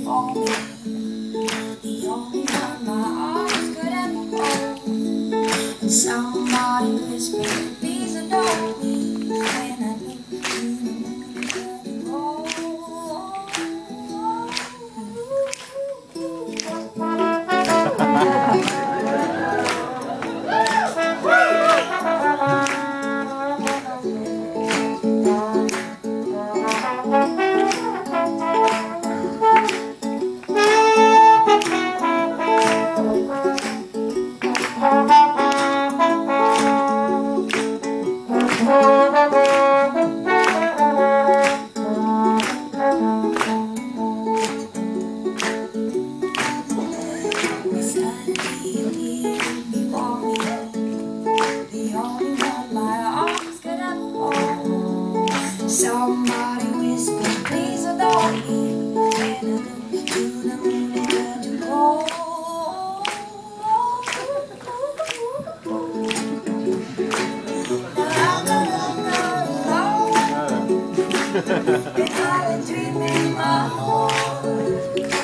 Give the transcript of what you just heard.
for me, the only one my arms could ever hold. And somebody whispered, please adore me, when I look to the moon and couldn't go. Somebody whispered, please adore me, when I look to the moon and couldn't go. And I've been dreaming my heart.